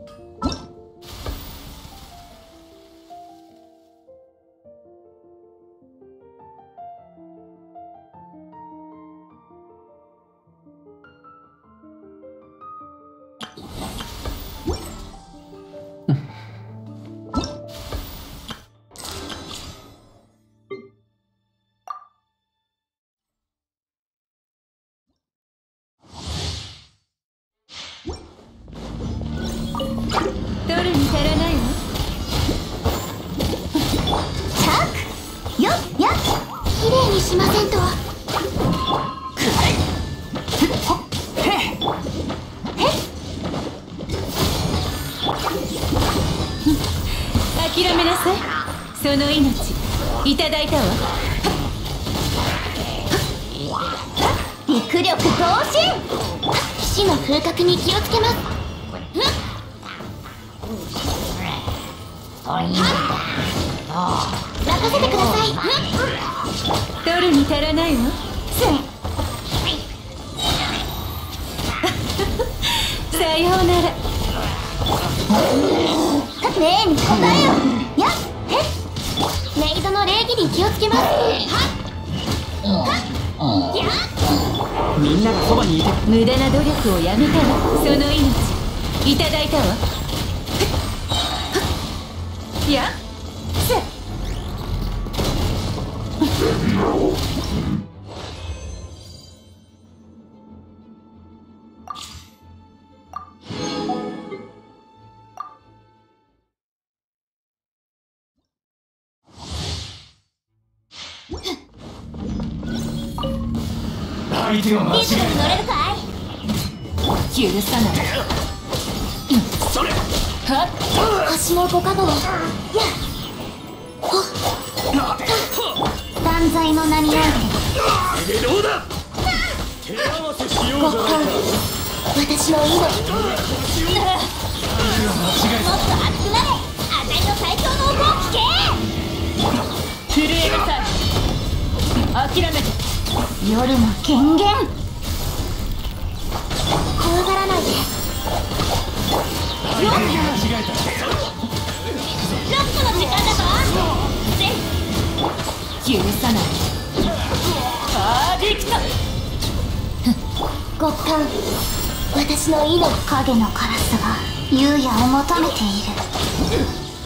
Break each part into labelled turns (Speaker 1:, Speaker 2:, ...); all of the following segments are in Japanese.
Speaker 1: 取るに足らないわ。
Speaker 2: チャックよっやっきれいにしませんと。
Speaker 1: 諦めなさい。その命いただいたわ。
Speaker 2: 陸力同心。死の風格に気をつけます。任せてください。
Speaker 1: 取るに足らないわ。さようなら。
Speaker 2: ねえに答えよ。やっメイドの礼儀に気をつけます。
Speaker 3: みんながそばにいて。
Speaker 1: 無駄な努力をやめたわ。その命いただいたわ。やっ
Speaker 3: 相手が間違
Speaker 2: リズムに乗れるかい。
Speaker 1: 許さない。
Speaker 3: それ
Speaker 2: 星のご加護を。やっ断罪の名にあれ
Speaker 3: どうだ。手合わせしようじゃないか。
Speaker 2: 私の命。もっと熱くなれ。あたいの最強の音を聞け。
Speaker 1: 震えなさい。諦めて。
Speaker 2: 夜の権限。怖がらないで。
Speaker 3: 相手が間違えた。
Speaker 2: ラストの時間だぞ。
Speaker 1: 許さない。パーディクト。
Speaker 2: 極寒。私の命。影のカラスが優也を求めている。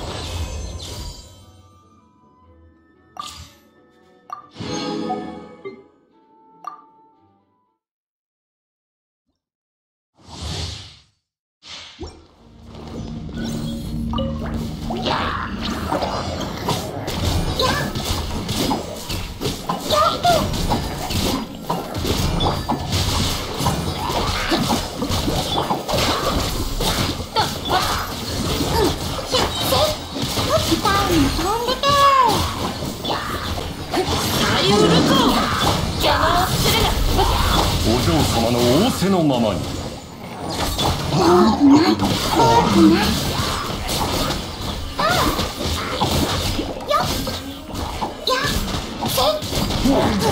Speaker 4: お嬢様の仰せのままに。
Speaker 2: 怖くない怖くない。よっやっせい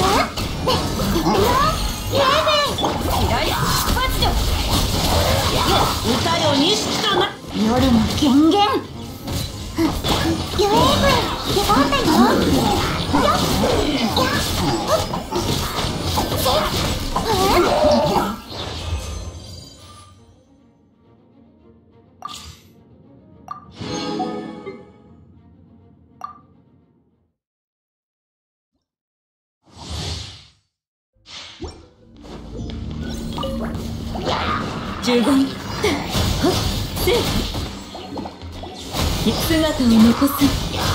Speaker 1: 歌よ錦とな。
Speaker 2: 夜の権限。ユエーブ出番だよ。よっやっ
Speaker 1: 呪言姿を残す。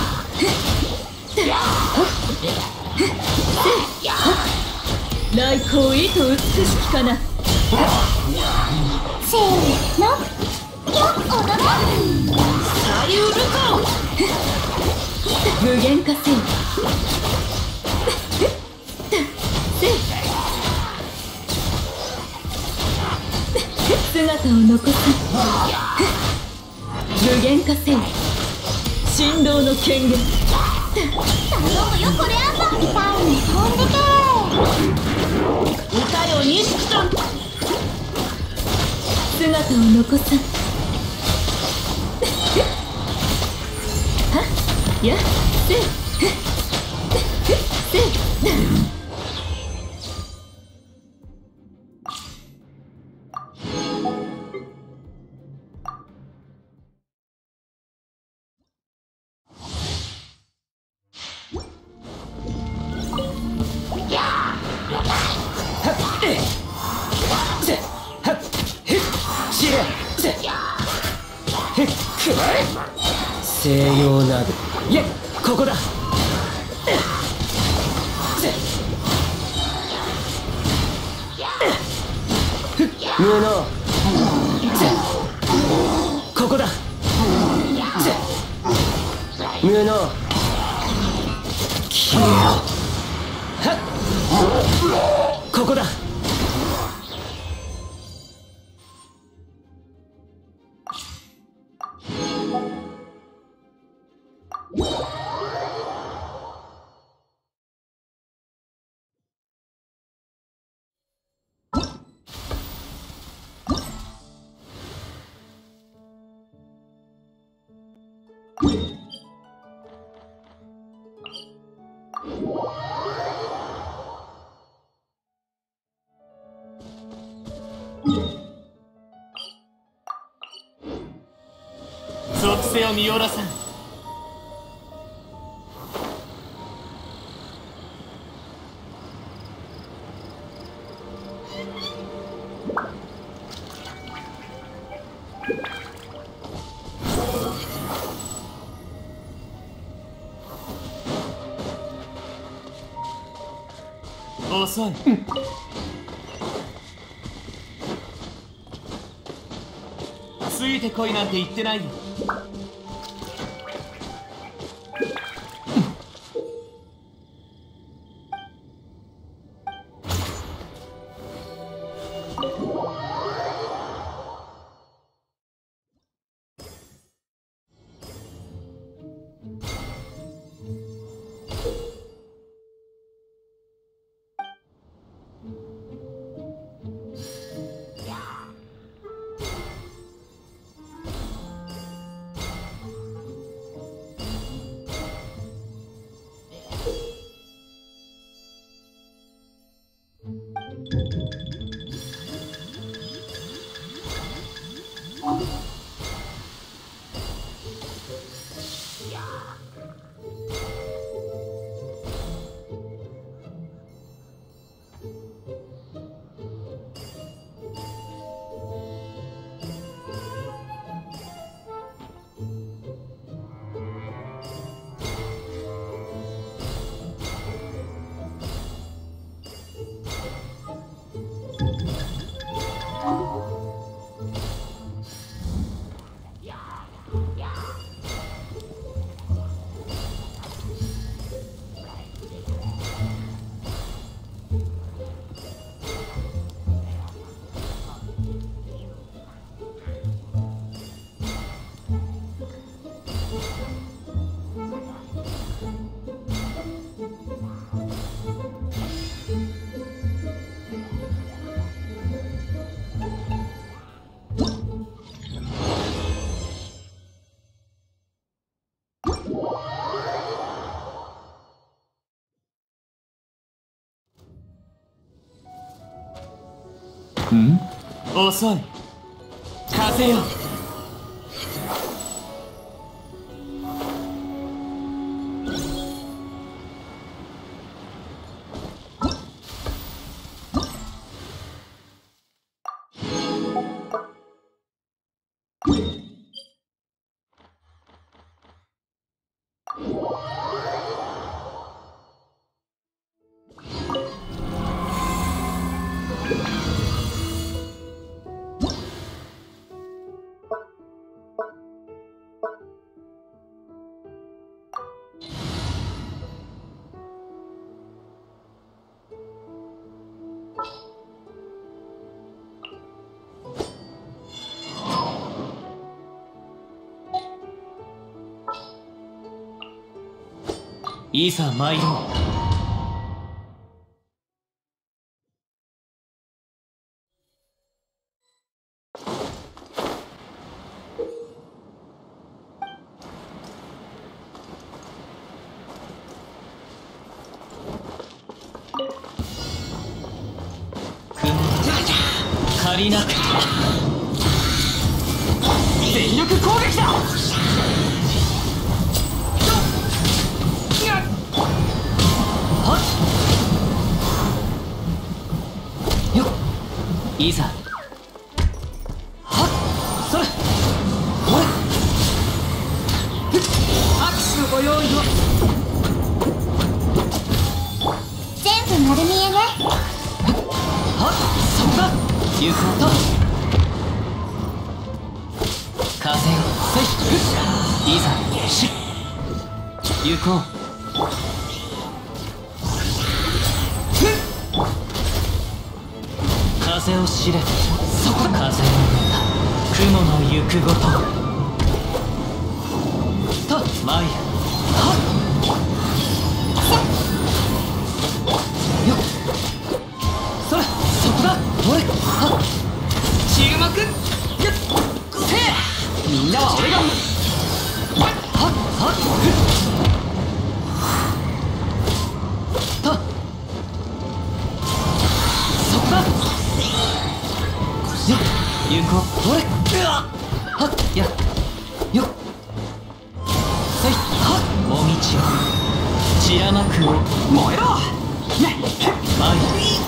Speaker 1: 来光意図美しきかな。
Speaker 2: せーのよっ踊ろう。
Speaker 1: サユルコ無限化せよ。姿を残す。無限化せよ。神道の権限。
Speaker 2: 頼むよこれあんた。痛いに飛んでけ。
Speaker 1: 歌よ錦と姿を残す。 っやっせっせっ
Speaker 5: 西洋などいえここだ無能ここだ無能消えろここだ
Speaker 3: 属性を見下ろさん。遅い。ついてこいなんて言ってないよ。遅い。風よ。いざ参ろう。 りなく全力攻撃だ。はっよっいざ。はっそれおれ拍手のご用意を。
Speaker 2: 全部丸見えね。
Speaker 3: はっそこだ行こうと。風よせいいざし行こう。風を知れそこ風の歌雲の行くごととマイヤはっよっそれそこだ俺はっ注目よっせえみんなは俺がはっはっとそこだよっ行こう俺はっやよっせいはっもみちを散らまくを燃えろねっマイ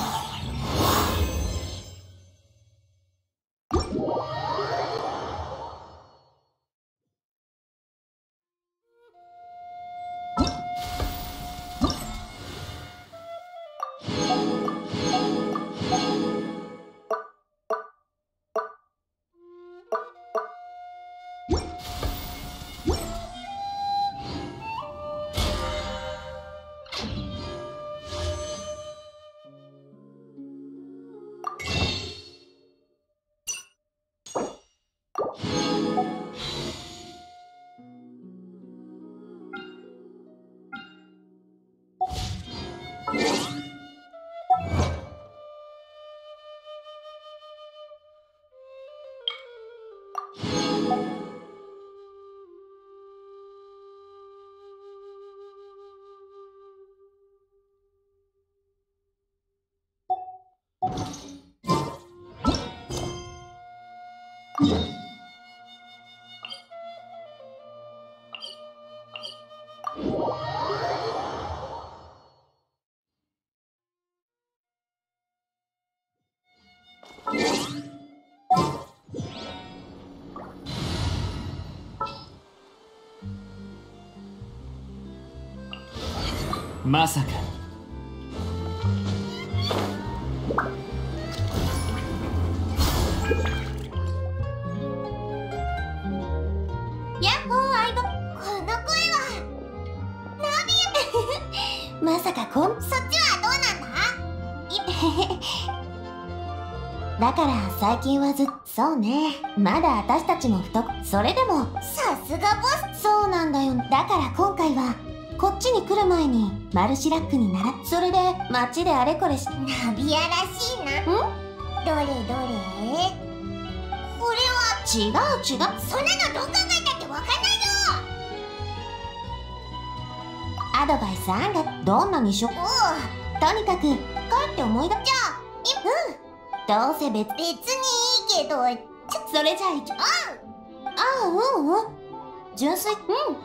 Speaker 3: まさか
Speaker 2: やっほー相棒。この声はナビアまさかそっちはどうなんだ。だから最近はそうね、まだ私たちもそれでもさすがボス。そうなんだよ。だから今回はこっちに来る前にマルシラックにそれで街であれこれナビアらしいな。んどれどれこれは違う。そんなのどう考えたってわかんないよ。アドバイス案がどんなにとにかく帰って思い出じゃあどうせ別にいいけどそれじゃあ純粋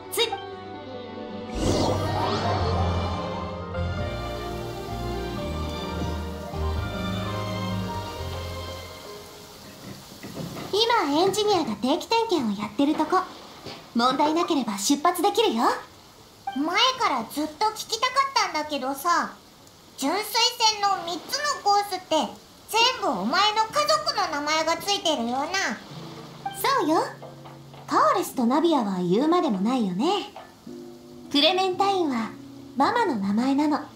Speaker 2: 今エンジニアが定期点検をやってるとこ。問題なければ出発できるよ。前からずっと聞きたかったんだけどさ、純粋戦の3つのコースって全部お前の家族の名前がついてるよな。そうよ。カオレスとナビアは言うまでもないよね。クレメンタインはママの名前なの。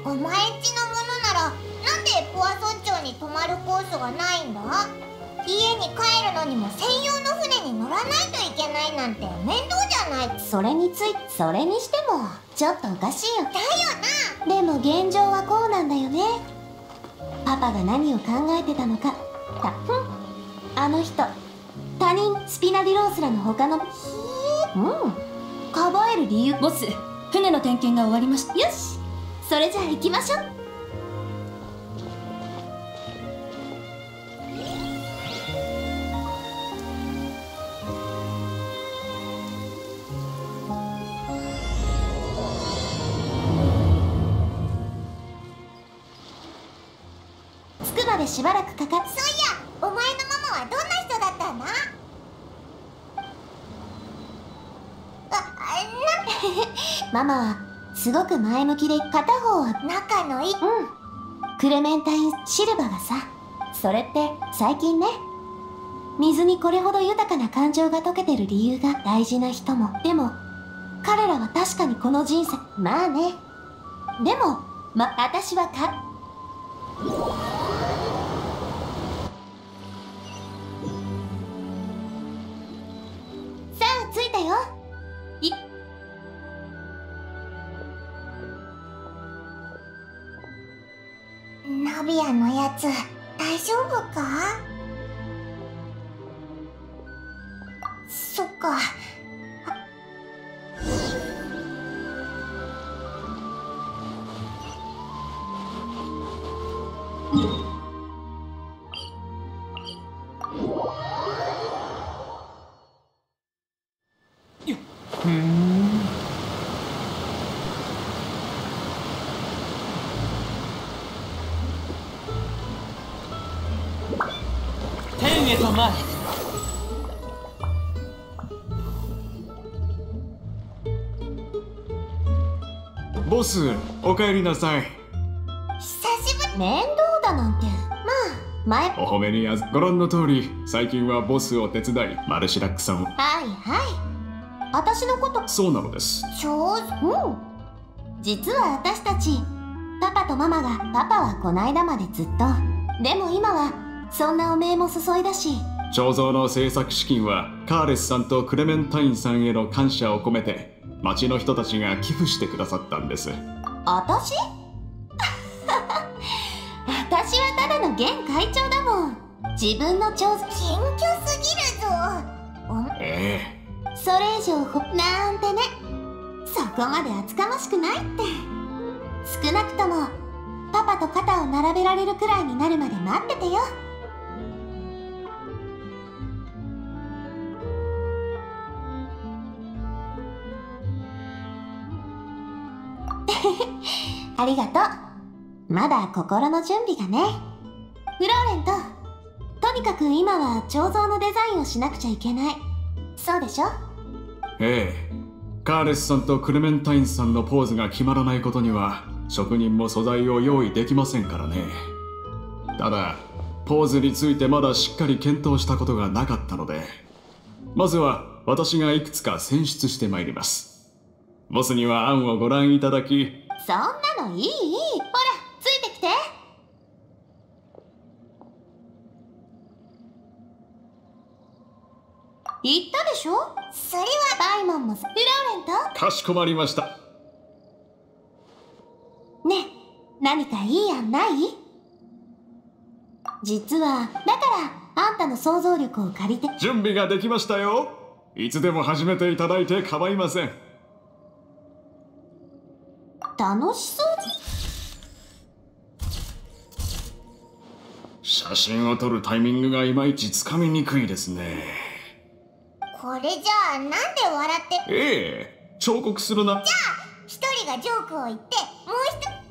Speaker 2: お前んちのものならなんでポア村長に泊まるコースがないんだ？家に帰るのにも専用の船に乗らないといけないなんて面倒じゃない。
Speaker 6: それにしてもちょっとおかしいよ。
Speaker 2: だよな。
Speaker 6: でも現状はこうなんだよね。パパが何を考えてたのか。あの人他人スピナディロースらの他のかばえる理由。
Speaker 1: ボス、船の点検が終わりました。
Speaker 6: よし、それじゃあ行きましょう。着くまでしばらくかかっ。
Speaker 2: そういや、お前のママはどんな人だったんだ？
Speaker 6: ママはすごく前向きで、片方は
Speaker 2: 仲のいい。
Speaker 6: クレメンタイン・シルバがさ。それって最近ね、水にこれほど豊かな感情が溶けてる理由が大事な人も。でも彼らは確かにこの人生、まあね。でも私はさあ着いたよ。
Speaker 2: ナビアのやつ大丈夫か？そっか。
Speaker 3: 天へと前。
Speaker 7: ボス、お帰りなさい。
Speaker 2: 久しぶり。
Speaker 6: 面倒だなんて。まあ前。
Speaker 7: お褒めにご覧の通り、最近はボスを手伝い、マルシラックさんを。
Speaker 6: はいはい。私のこと。
Speaker 7: そうなのです。
Speaker 6: 実は私たち、パパとママが、パパはこないだまでずっと。でも今はそんなおめえも注いだし。
Speaker 7: 彫像の制作資金はカーレスさんとクレメンタインさんへの感謝を込めて町の人たちが寄付してくださったんです。
Speaker 6: 私私はただの現会長だもん。自分の彫像。
Speaker 2: 謙虚すぎるぞ。
Speaker 6: それ以上なんてね。そこまで厚かましくないって。少なくともパパと肩を並べられるくらいになるまで待っててよ。ありがとう。まだ心の準備がね。フローレント、とにかく今は彫像のデザインをしなくちゃいけない。そうでしょ？
Speaker 7: カーレスさんとクレメンタインさんのポーズが決まらないことには職人も素材を用意できませんからね。ただポーズについてまだしっかり検討したことがなかったので、まずは私がいくつか選出してまいります。ボスには案をご覧いただき。
Speaker 6: そんなのいい。ほらついてきて。言ったでしょ。
Speaker 2: それは
Speaker 6: バイモンもフローレント。
Speaker 7: かしこまりました。
Speaker 6: ねえ、何かいい案ない？実はだからあんたの想像力を借りて。
Speaker 7: 準備ができましたよ。いつでも始めていただいて構いません。
Speaker 6: 楽しそう。
Speaker 7: 写真を撮るタイミングがいまいちつかみにくいですね。
Speaker 2: これじゃあなんで笑って。
Speaker 7: 彫刻するな。
Speaker 2: じゃあ一人がジョークを言って、もう一人。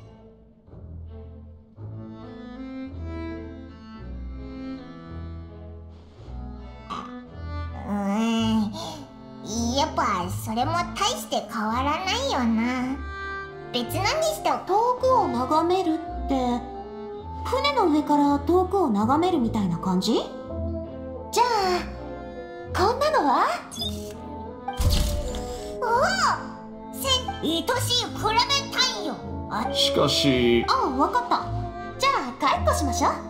Speaker 2: やっぱそれも大して変わらないよな。別のにしても
Speaker 6: 遠くを眺めるって船の上から遠くを眺めるみたいな感じ？じゃあこんなのは？
Speaker 2: 愛しいクレメンタインよ。
Speaker 7: しかし
Speaker 6: ああ、わかった。じゃあ帰っこしましょう。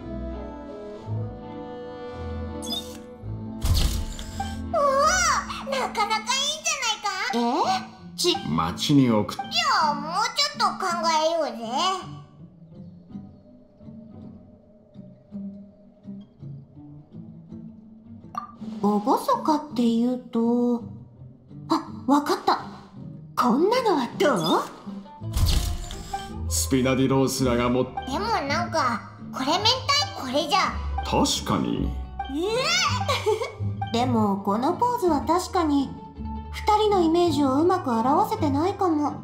Speaker 2: おお、なかなかいいんじゃないか。
Speaker 7: 町に送っ
Speaker 2: じゃあもうちょっと考えようぜ。
Speaker 6: 厳かって言うと、あ、わかった。こんなのはどう？
Speaker 7: スピナディロースラがも
Speaker 2: でもなんかこれ明太これじゃ。
Speaker 7: 確かに。
Speaker 6: でもこのポーズは確かに2人のイメージをうまく表せてないかも。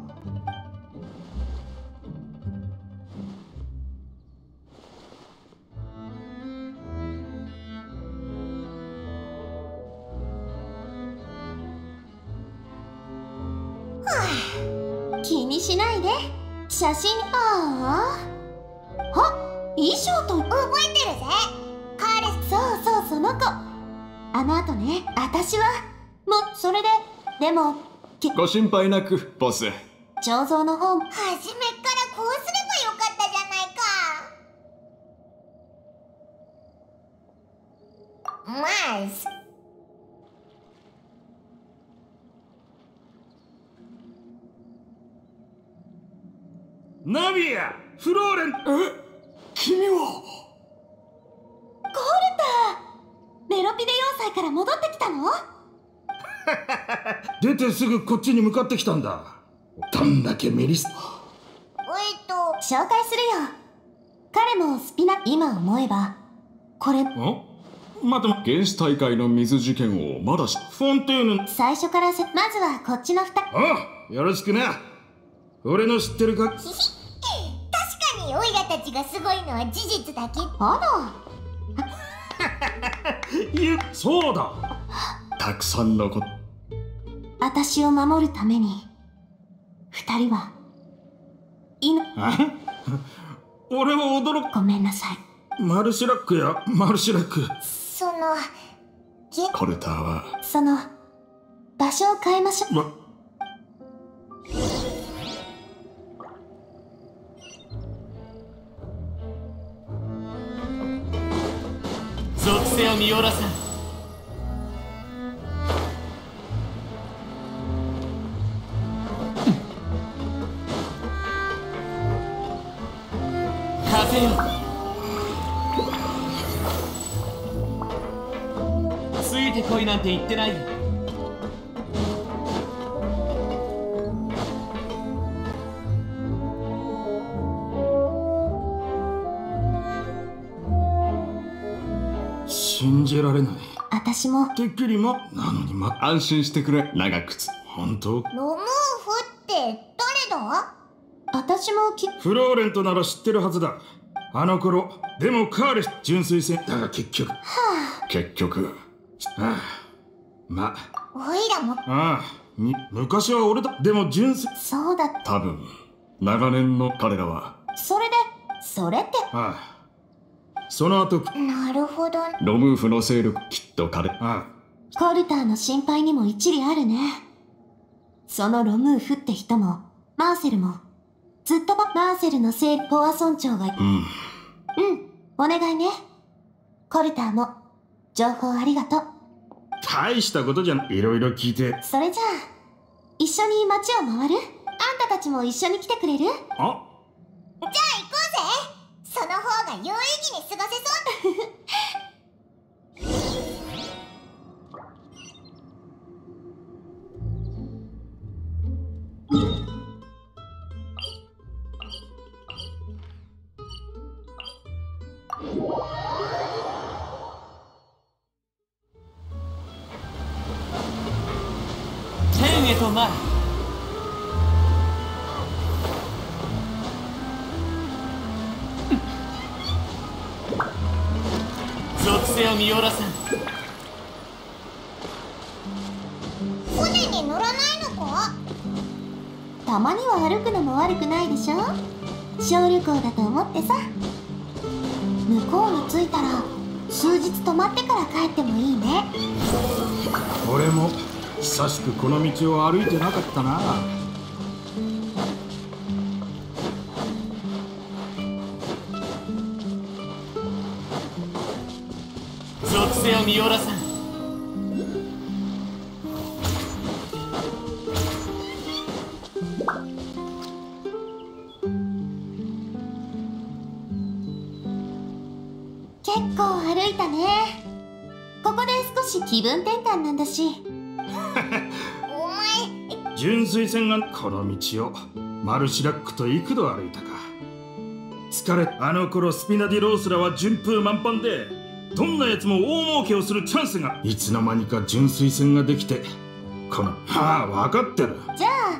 Speaker 6: 気にしないで。写真、衣装と
Speaker 2: 覚えてるぜ。カーレス。
Speaker 6: そうそう、その子。あの後ね、私はそれで、でも
Speaker 7: ご心配なく、ボス。
Speaker 6: 彫像の方も
Speaker 2: 初めっからこうすればよかったじゃないか。まあ
Speaker 8: ナビア、フローレン。
Speaker 7: 君は
Speaker 6: メロピデ要塞から戻ってきたの？
Speaker 8: 出てすぐこっちに向かってきたんだ。どんだけメリス。
Speaker 6: 紹介するよ。彼もスピナ、今思えばこれ
Speaker 8: 待って、
Speaker 7: 原始大会の水事件をまだ
Speaker 8: フォンテーヌ。
Speaker 6: 最初からまずはこっちの2人。
Speaker 8: よろしくな。俺の知ってるか。
Speaker 2: 確かにオイラたちがすごいのは事実だけ。
Speaker 6: あ
Speaker 8: そうだ。
Speaker 7: たくさんのこと。
Speaker 6: 私を守るために2人は
Speaker 8: 俺は驚く。
Speaker 6: ごめんなさい。
Speaker 8: マルシラックやマルシラック。
Speaker 7: コルターは
Speaker 6: その場所を変えましょう。
Speaker 3: 属性を見下ろさん。風よ、ついてこいなんて言ってないよ。
Speaker 8: 信じられない。
Speaker 6: 私も
Speaker 8: てっきりなのに
Speaker 7: 安心してくれ、長靴。
Speaker 8: 本当？
Speaker 2: ロムーフって誰だ？
Speaker 6: 私も
Speaker 8: フローレントなら知ってるはずだ。あの頃でもカーレス純粋戦だが結局ま
Speaker 2: オイラも
Speaker 8: 昔は俺だ。でも純粋。
Speaker 6: そうだ。
Speaker 7: 多分長年の彼らは。
Speaker 6: それって
Speaker 8: その後。
Speaker 2: なるほど。
Speaker 7: ロムーフの勢力、きっと彼。
Speaker 6: コルターの心配にも一理あるね。そのロムーフって人もマーセルもずっとマーセルの聖ポア村長がお願いね。コルターも情報ありがとう。
Speaker 8: 大したことじゃん。いろいろ聞いて。
Speaker 6: それじゃあ一緒に街を回る？あんたたちも一緒に来てくれる？
Speaker 2: じゃあ行こうぜ。その方が有意義に過ごせそう。
Speaker 3: 天へと前。属性を見下ろさん。
Speaker 2: 船に乗らないのか？
Speaker 6: たまには歩くのも悪くないでしょ。小旅行だと思ってさ。向こうに着いたら数日泊まってから帰ってもいいね。
Speaker 8: 俺も久しくこの道を歩いてなかったな。
Speaker 3: 性を見よらさん。
Speaker 6: 結構歩いたね。ここで少し気分転換なんだし。
Speaker 2: お前
Speaker 8: 純粋戦がこの道をマルシラックと幾度歩いたか。疲れあの頃スピナディロースらは順風満帆で、どんなやつも大儲けをするチャンスがいつの間にか純粋戦ができて、この分かってる。
Speaker 6: じゃあ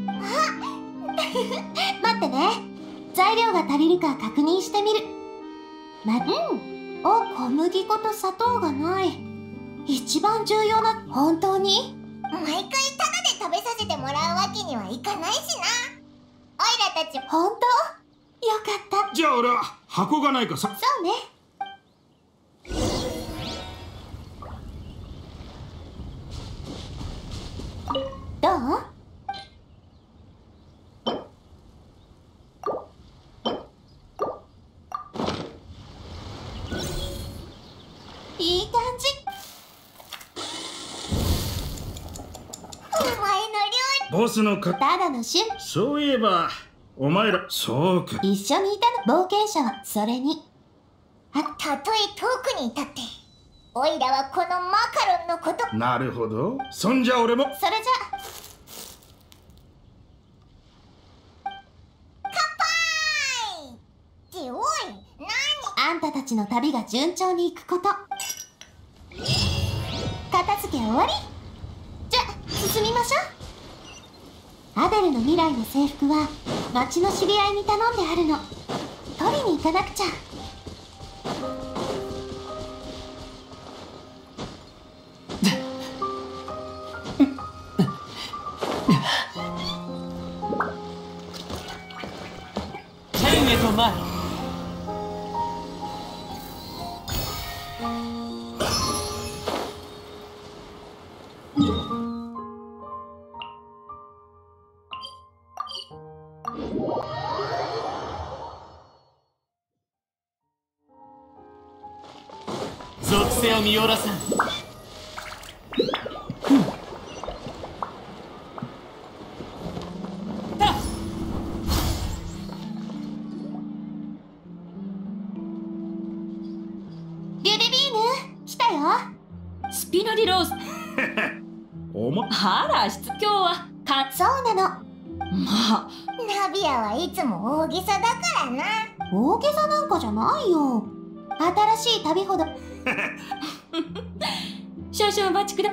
Speaker 6: 待ってね。材料が足りるか確認してみる。小麦粉と砂糖がない。一番重要な。本当に
Speaker 2: 毎回タダで食べさせてもらうわけにはいかないしな。おいらたち
Speaker 6: 本当よかった。
Speaker 8: じゃあ俺は箱がないかさ。
Speaker 6: そうね。どう？いい感じ。
Speaker 2: お前の料
Speaker 8: ボスのか。
Speaker 6: ただの趣味。
Speaker 8: そういえばお前ら、そうか。
Speaker 6: 一緒にいたの。冒険者はそれに。
Speaker 2: 理たとえ遠くにいたって、おいらはこのマカロンのこと。
Speaker 8: なるほど。そんじゃ俺も。
Speaker 6: それじゃ
Speaker 2: 乾杯っておい、
Speaker 6: あんたたちの旅が順調にいくこと。片付け終わり。じゃ進みましょう。アデルの未来の制服は町の知り合いに頼んであるの。取りに行かなくちゃ。
Speaker 3: 天へと前。属性を見よらさん。
Speaker 6: リュデビーヌ来たよ。
Speaker 1: スピナディロース。
Speaker 8: おま。
Speaker 1: あら、今日は
Speaker 6: そうなの。
Speaker 1: まあ、
Speaker 2: ナビアはいつも大げさだからな。
Speaker 6: 大げさなんかじゃないよ。新しい旅ほど。
Speaker 1: 少々お待ちくだ。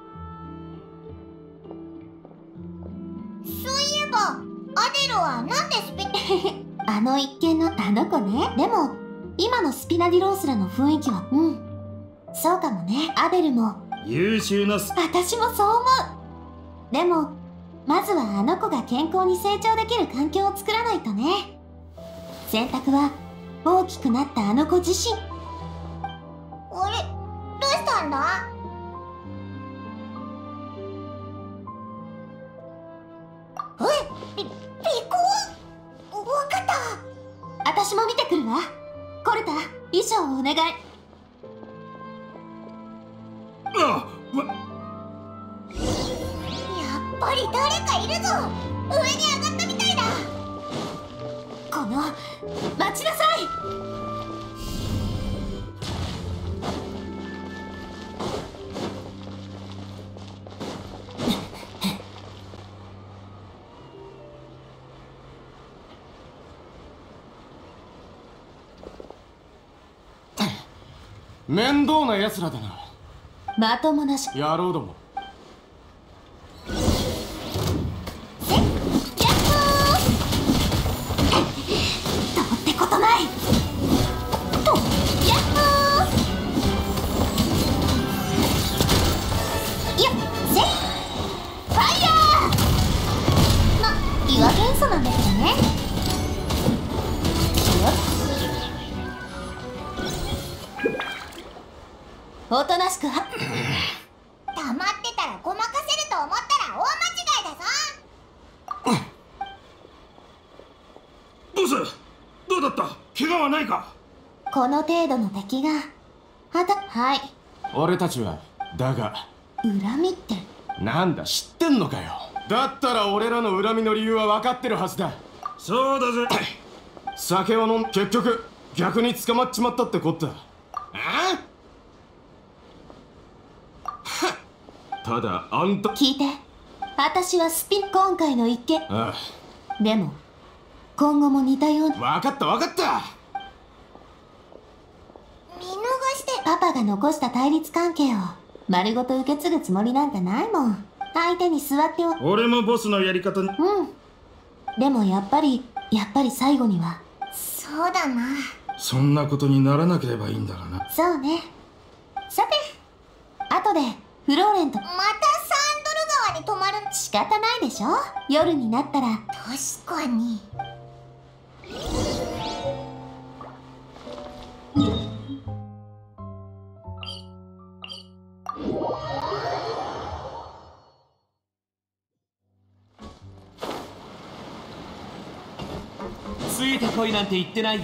Speaker 2: そういえばアデルはなんでスピ
Speaker 6: あの一見のあの子ね。でも今のスピナディロースらの雰囲気はそうかもね。アデルも
Speaker 8: 優秀な
Speaker 6: 私もそう思う。でもまずはあの子が健康に成長できる環境を作らないとね。選択は大きくなったあの子自身。
Speaker 2: あれ、どうしたんだ？ピコ？わかった。
Speaker 6: 私も見てくるわ。コルタ、衣装をお願い。
Speaker 2: やっぱり誰かいるぞ。上に上がったみたいだ。
Speaker 6: この待ちなさい。
Speaker 9: 面倒な奴らだな。
Speaker 6: まともなし。
Speaker 9: 野郎ども。
Speaker 6: どうってことない。とやっほー。よっせいファイヤー。ま、岩元素なんだけどね。よっおとなしくは。
Speaker 2: 黙ってたらごまかせると思ったら大間違いだぞ。
Speaker 8: ボス、どうだった？怪我はないか？
Speaker 6: この程度の敵がはい、
Speaker 9: 俺たちは。だが
Speaker 6: 恨みって。
Speaker 9: なんだ、知ってんのかよ。だったら俺らの恨みの理由は分かってるはずだ。
Speaker 8: そうだぜ。
Speaker 9: 酒を飲ん、結局逆に捕まっちまったってこった。ああただあんた。
Speaker 6: 聞いて、私は今回の一件。
Speaker 9: あ
Speaker 6: あでも今後も似たような。
Speaker 9: 分かった分かった。
Speaker 2: 見逃して。
Speaker 6: パパが残した対立関係を丸ごと受け継ぐつもりなんかないもん。相手に座って
Speaker 8: 俺もボスのやり方に。
Speaker 6: でもやっぱり最後には。
Speaker 2: そうだな。
Speaker 8: そんなことにならなければいいんだがな。
Speaker 6: そうね。さて、後でフローレンと。
Speaker 2: またサンドル川に泊まる。
Speaker 6: 仕方ないでしょ、夜になったら。
Speaker 2: 確かに。
Speaker 3: ついてこいなんて言ってないよ。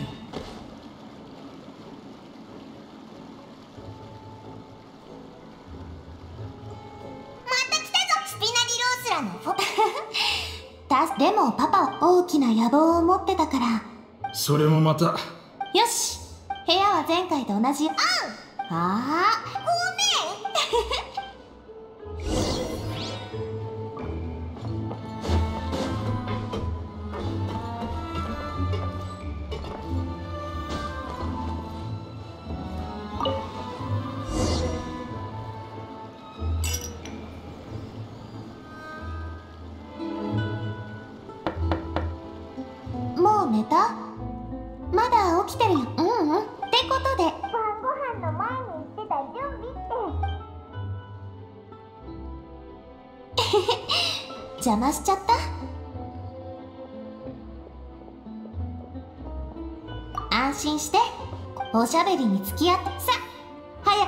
Speaker 2: また来たぞ、スピナディロースラのフォ
Speaker 6: でもパパは大きな野望を持ってたから。
Speaker 8: それもまた。
Speaker 6: よし、部屋は前回と同じ。ああ、
Speaker 2: ご
Speaker 6: めん。もう寝た？まだ起きてるよ。ってことで
Speaker 2: 晩ご飯の前に言ってた準備って
Speaker 6: 邪魔しちゃった？安心して、おしゃべりに付き合ってさ。早く。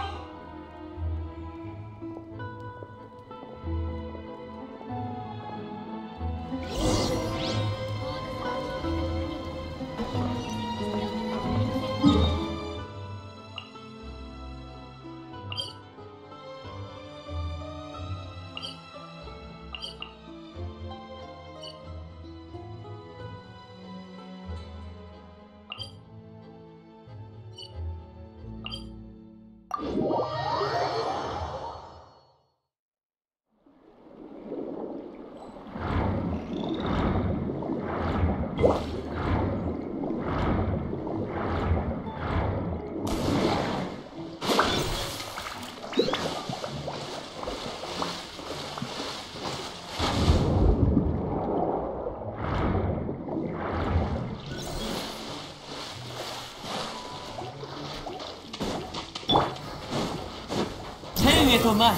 Speaker 3: 天へと前。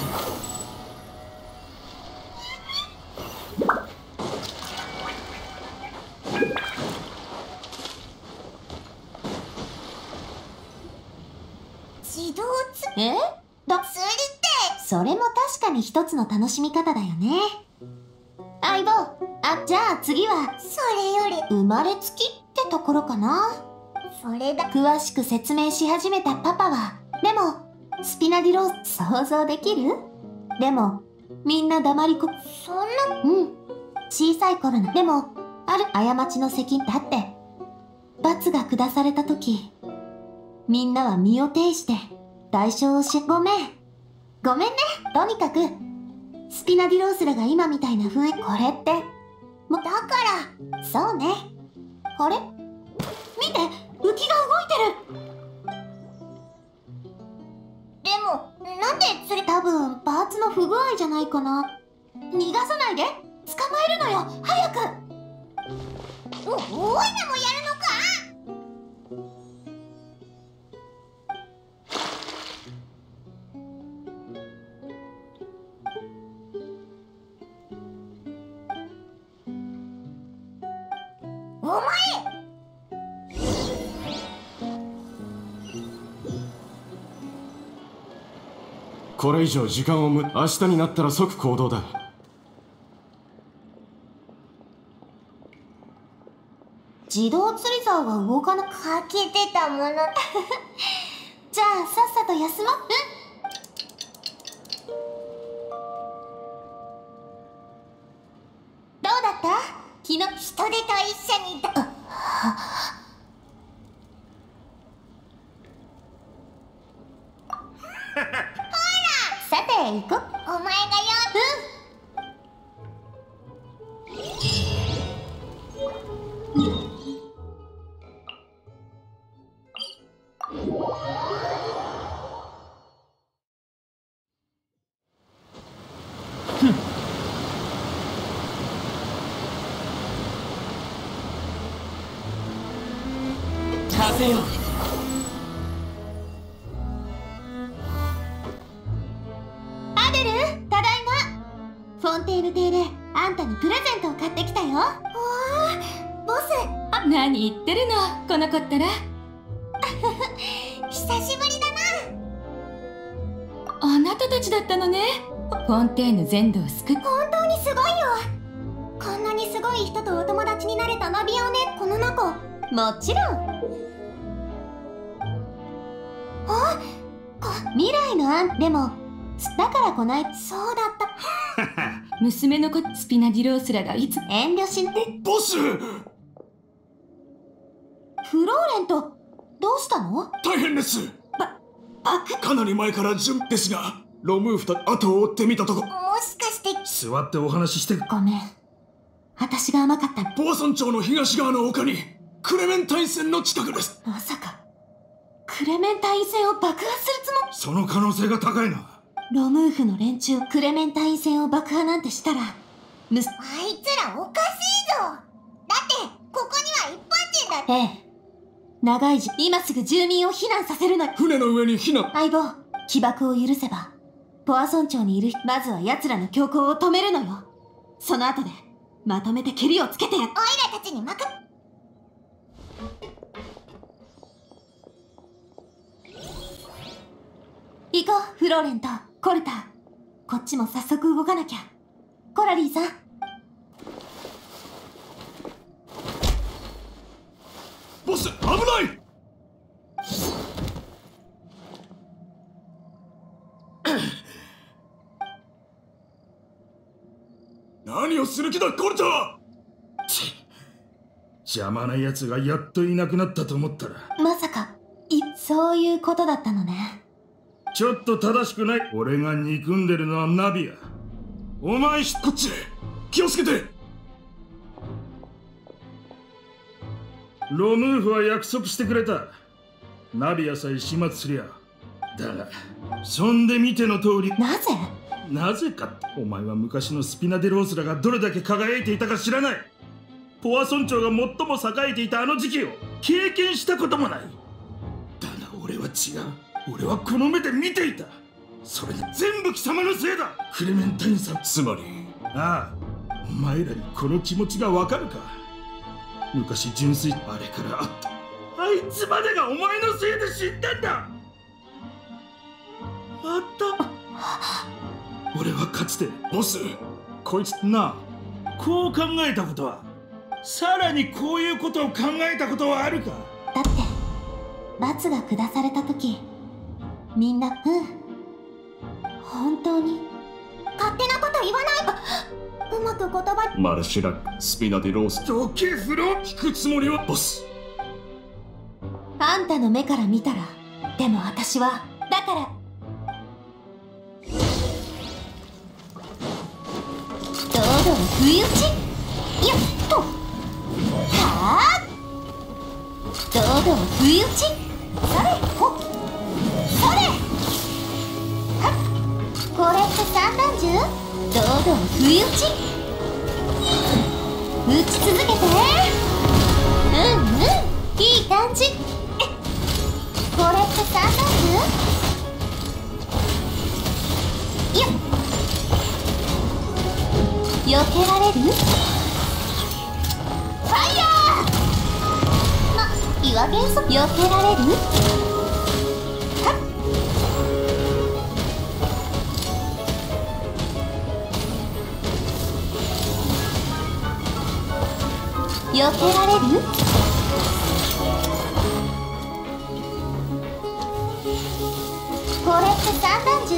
Speaker 2: 自動つ
Speaker 6: 釣りってそれも確かに一つの楽しみ方だよね。相棒。じゃあ次は
Speaker 2: それより
Speaker 6: 生まれつきってところかな。
Speaker 2: それだ。
Speaker 6: 詳しく説明し始めたパパは。でもスピナディロース想像できる？でもみんな黙りこ。
Speaker 2: そんな。
Speaker 6: 小さい頃の。でもある過ちの責任だって罰が下された時、みんなは身を挺して代償をごめんね。とにかくスピナディロースラが今みたいな雰囲気。これってだからそうね。あれ見て、浮きが動いてる。
Speaker 2: でもなんで釣り。
Speaker 6: 多分パーツの不具合じゃないかな。逃がさないで、捕まえるのよ。早く。
Speaker 2: おいらもやるのか。お前。
Speaker 9: これ以上時間を明日になったら即行動だ。
Speaker 6: 自動釣り竿が動かな
Speaker 2: かけてたもの
Speaker 6: じゃあさっさと休もう。
Speaker 2: 昨日人手と一緒にさて行こう。お前がよ。
Speaker 3: 風よ。
Speaker 6: アデル、ただいま。フォンテーヌ邸であんたにプレゼントを買ってきたよ。
Speaker 2: おー、ボス。
Speaker 1: 何言ってるのこの子ったら。
Speaker 2: 久しぶりだな。
Speaker 1: あなたたちだったのね。フォンテーヌ全土を救っ。
Speaker 2: 本当にすごいよ。こんなにすごい人とお友達になれたナビオね、この子。
Speaker 6: もちろん。未来のアンでもだからこない
Speaker 2: そうだった。
Speaker 1: 娘の子スピナディロースラがいつ
Speaker 6: 遠慮しな。
Speaker 7: ボス。
Speaker 6: フローレント、どうしたの？
Speaker 7: 大変です。
Speaker 6: バク。
Speaker 7: かなり前から準ですが、ロムーフと後を追ってみたとこ。
Speaker 2: もしかして
Speaker 8: 座ってお話しして。
Speaker 6: ごめん、私が甘かった。
Speaker 7: ポアソン町の東側の丘にクレメンタイン線の近くです。
Speaker 6: まさかクレメンタイン線を爆破するつもり？
Speaker 8: その可能性が高いな。
Speaker 6: ロムーフの連中クレメンタイン線を爆破なんてしたら
Speaker 2: あいつらおかしいぞ。だってここには一般人だって。
Speaker 6: ええ、長い今すぐ住民を避難させるの。
Speaker 7: 船の上に避難。
Speaker 6: 相棒、起爆を許せばポアソン町にいる。まずは奴らの強行を止めるのよ。その後でまとめてケリをつけてやる。
Speaker 2: オイラたちに任せ。
Speaker 6: 行こう、フローレント、コルタ。こっちも早速動かなきゃ。コラリーさん。
Speaker 7: ボス、危ない。何をする気だ、コルタ。
Speaker 8: 邪魔な奴がやっといなくなったと思ったら。
Speaker 6: まさかそういうことだったのね。
Speaker 8: ちょっと正しくない。俺が憎んでるのはナビア。お前
Speaker 7: こっちへ気をつけて。
Speaker 8: ロムーフは約束してくれた。ナビアさえ始末すりゃ。だがそんで見ての通り。
Speaker 6: なぜ？
Speaker 8: なぜかって、お前は昔のスピナデロースラがどれだけ輝いていたか知らない。ポアソン町が最も栄えていたあの時期を経験したこともない。だが俺は違う。俺はこの目で見ていた。それが全部貴様のせいだ。クレメンタインさん。
Speaker 7: つまり。
Speaker 8: ああ、お前らにこの気持ちがわかるか。昔純粋あれからあったあいつまでがお前のせいで死んだんだ。また俺はかつて
Speaker 7: ボス、こいつ
Speaker 8: なあ、こう考えたことは、さらにこういうことを考えたことはあるか。
Speaker 6: だって罰が下された時、みんな本当に
Speaker 2: 勝手なこと言わない。うまく言葉。
Speaker 7: マルシラック、スピナディロース。
Speaker 8: どけフロ。
Speaker 7: 引くつもりはボス。
Speaker 6: あんたの目から見たら。でも私はだから。堂々不意打ち。よっと。はあ。堂々不意打ち。それほっ。それはっ。これって散弾銃？堂々不意打ち。打ち続けて。いい感じ。これって散弾銃？よっ。避けられる？ファイヤー！岩元素避けられる？はっ。避けられる？これって散弾銃？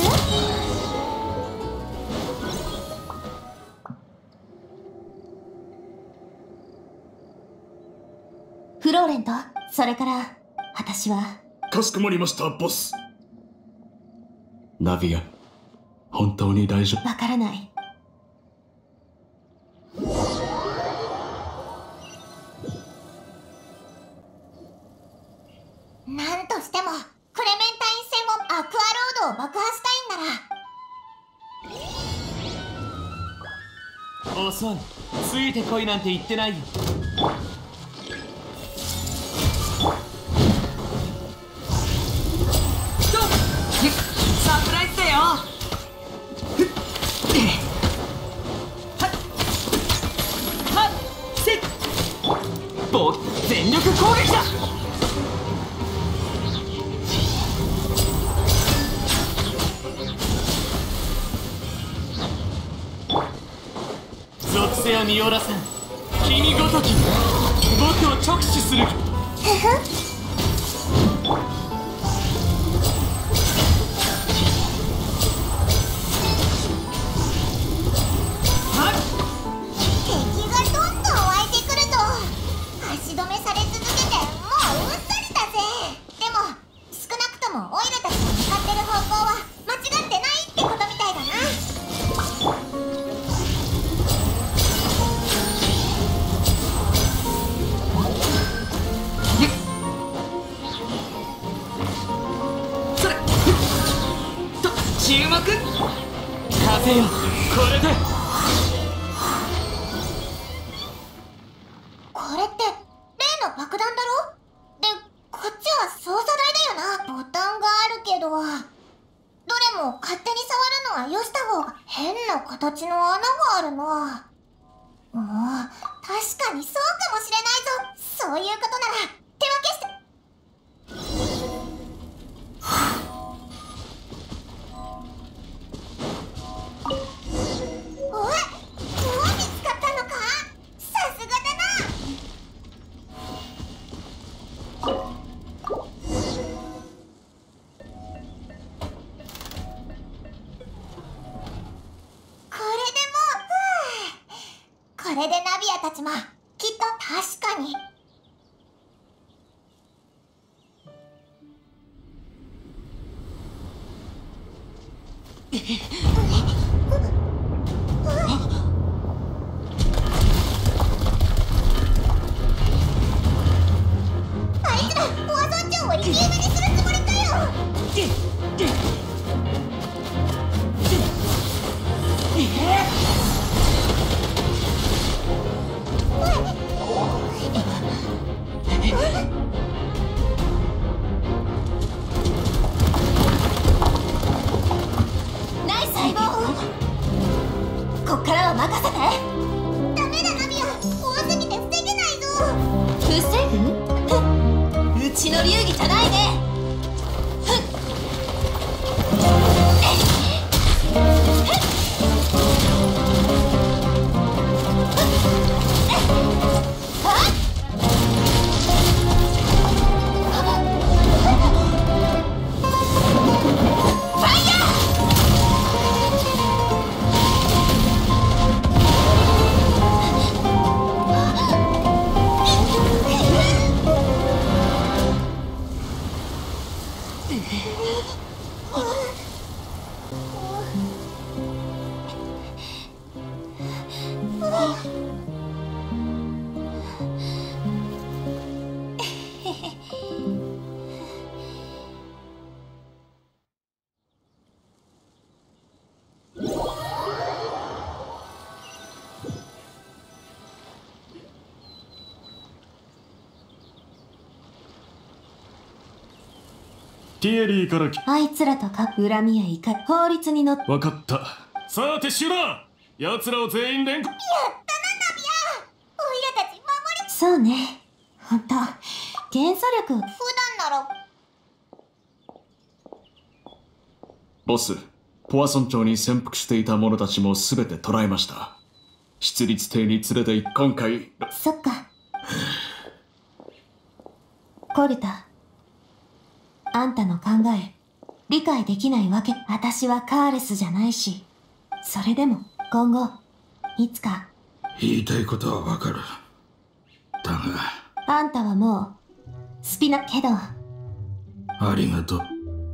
Speaker 6: フローレント、それから私は。
Speaker 8: かしこまりました、ボス。
Speaker 7: ナビア、本当に大丈夫？
Speaker 6: わからない。
Speaker 2: なんとしてもクレメンタイン戦をアクアロードを爆破したいんなら。
Speaker 3: 遅い。ついてこいなんて言ってないよ。サプライズだよ。全力攻撃だ。属性を見下ろさん。君ごとき僕を直視する。
Speaker 2: 敵がどんどん湧いてくると足止めされ続けてもううんざりだぜ。でも少なくともオイラたちの向かってる方向は間違ってないってことみたいだな。
Speaker 3: 注目。風よ、これで。
Speaker 2: これって例の爆弾だろ？で、こっちは操作台だよな。ボタンがあるけど、どれも勝手に触るのはよした方が変な形の穴があるな。確かにそうかもしれないぞ。そういうことなら手分けして。おい、もう見つかったのか？さすがだな。これでナビアたちもきっと確かに。あいつらポア村長を生き埋めにするつもりかよ。
Speaker 6: ナイス相棒。こっからは任せて。
Speaker 2: ダメだナビア、怖すぎて防げないぞ。
Speaker 6: 防ぐ？うちの流儀じゃないね。
Speaker 7: ティエリーから
Speaker 6: あいつらとか恨みや怒り、法律にのっ。
Speaker 7: 分かった。さあ撤収だ。奴らを全員連行。
Speaker 2: やったなナビア、オイラたち守り。
Speaker 6: そうね、ほんと元素力。
Speaker 2: 普段なら。
Speaker 7: ボス、ポア村長に潜伏していた者たちも全て捕らえました。出立邸に連れて今回。
Speaker 6: そっか。コルタ、あんたの考え理解できないわけ。私はカーレスじゃないし、それでも今後いつか。
Speaker 8: 言いたいことはわかる。だが
Speaker 6: あんたはもうスピナけど。
Speaker 8: ありがとう。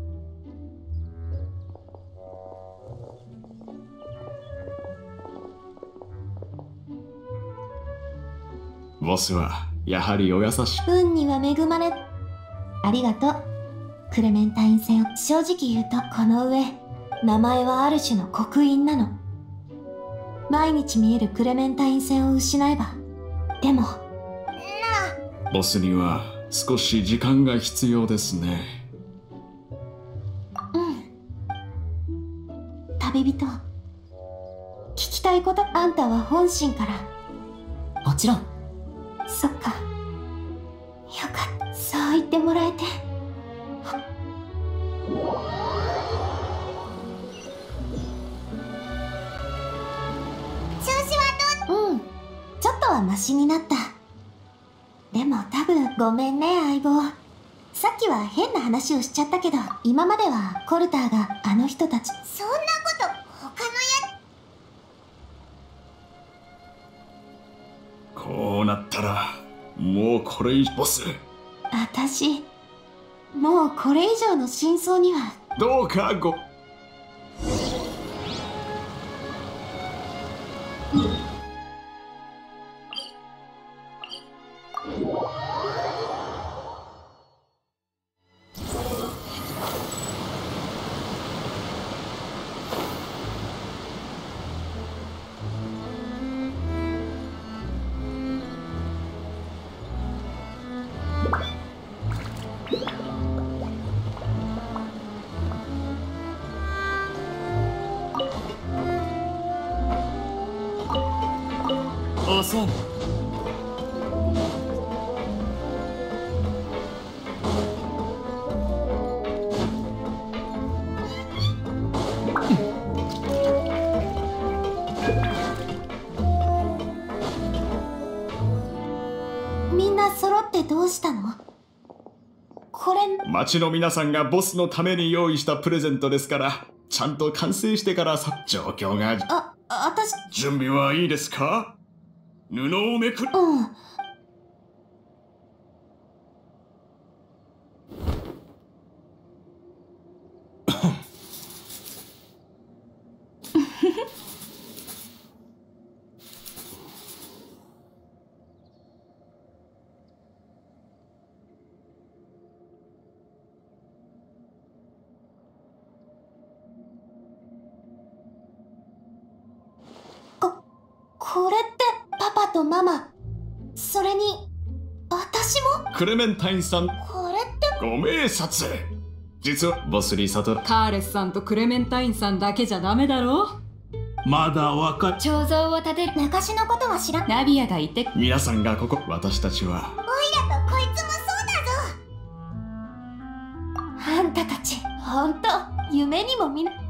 Speaker 7: ボスはやはりお優しい。
Speaker 6: 運には恵まれ。ありがとうクレメンタイン戦。正直言うとこの上名前はある種の刻印なの。毎日見えるクレメンタイン戦を失えば。でも
Speaker 7: ボスには少し時間が必要ですね。
Speaker 6: 旅人、聞きたいこと。あんたは本心から。
Speaker 3: もちろん。
Speaker 6: そっか、よかった。そう言ってもらえて。
Speaker 2: 調子はどう？
Speaker 6: ちょっとはマシになった。でも多分ごめんね相棒。さっきは変な話をしちゃったけど、今まではコルターがあの人たち。
Speaker 2: そんなこと他の
Speaker 7: こうなったらもうこれ以上。ボス、
Speaker 6: 私もうこれ以上の真相には。
Speaker 7: どうかご。
Speaker 3: おそん。
Speaker 6: みんな揃ってどうしたの？これ
Speaker 7: 町の皆さんがボスのために用意したプレゼントですから、ちゃんと完成してからさ。状況が。
Speaker 6: 私。
Speaker 7: 準備はいいですか？布をめくる。
Speaker 6: これってパパとママ、それに私も。
Speaker 7: クレメンタインさん、
Speaker 6: これって
Speaker 7: ご明察。実はボスリーサトル。
Speaker 1: カーレスさんとクレメンタインさんだけじゃダメだろ。
Speaker 8: まだ若い。
Speaker 1: 彫像を立てる
Speaker 2: 昔のことは知らん。
Speaker 1: ナビアがいて。
Speaker 7: 皆さんがここ。私たちは。
Speaker 2: オイラとこいつもそうだぞ。
Speaker 6: あんたたちほんと夢にも見ぬ。